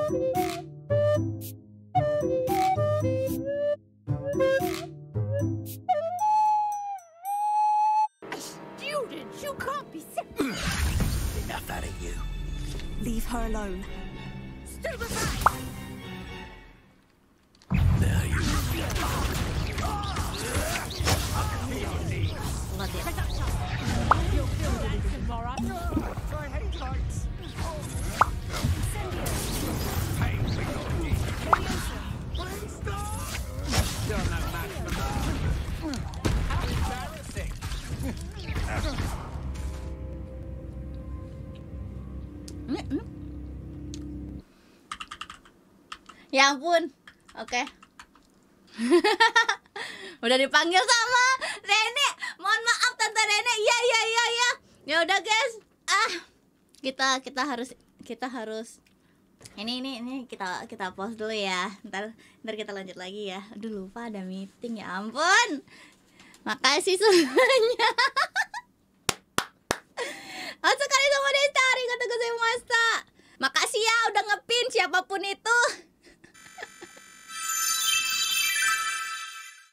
Students, you can't be serious. Enough out of you. Leave her alone. Stand aside. Now you. You'll feel that tomorrow. I hate heights. Please stop! You're no match for me. How embarrassing. Ya ampun. Oke. Udah dipanggil sama Rene. Mohon maaf Tante Rene. Iya. Ya udah guys. Kita harus ini kita pause dulu ya. Ntar kita lanjut lagi ya. Aduh lupa ada meeting, ya ampun. Makasih semuanya. Otsukare sama deshita. Arigatou gozaimashita. Makasih ya udah ngepin siapapun itu.